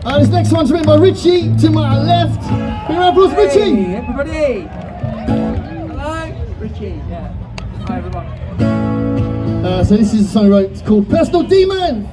This next one's written by Richie to my left. Big round of applause, Richie! Hey, everybody! Hello, Richie. Yeah. Hi, everyone. So this is a song I wrote. It's called Personal Demon.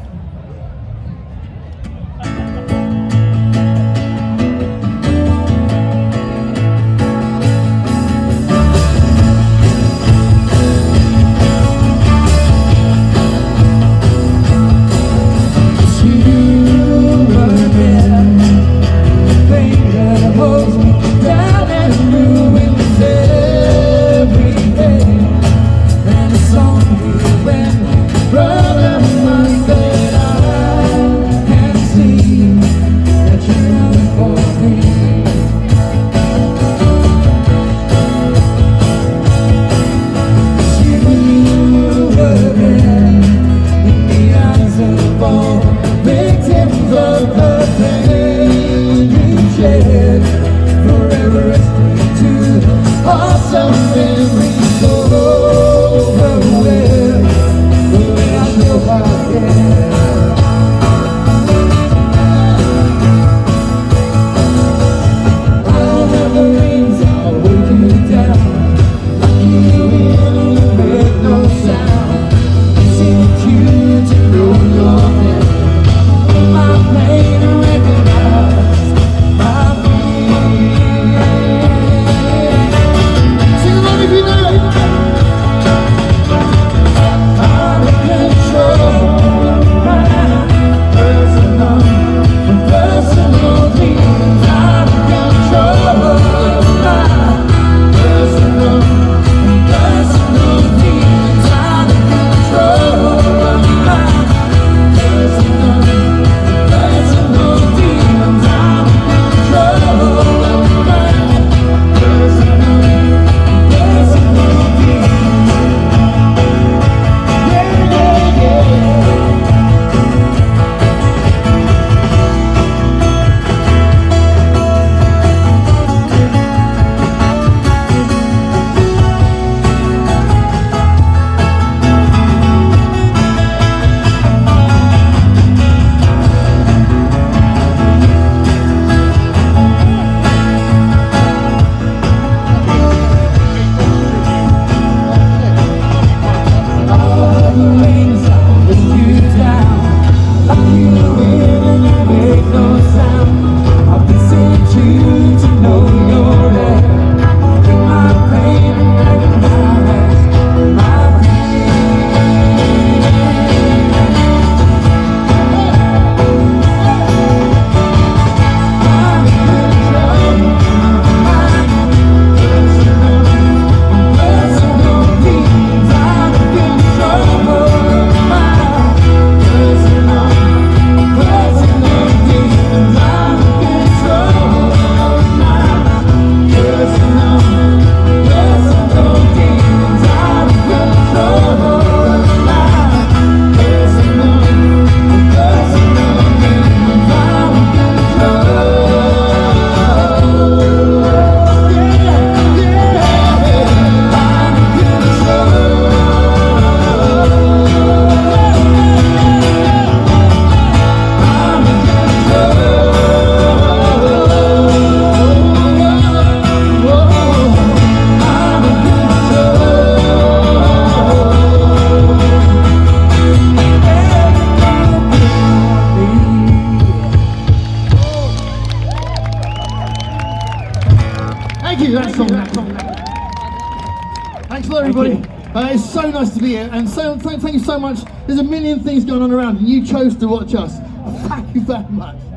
Thanks a lot, everybody. It's so nice to be here, and thank you so much. There's a million things going on around, and you chose to watch us. Thank you very much.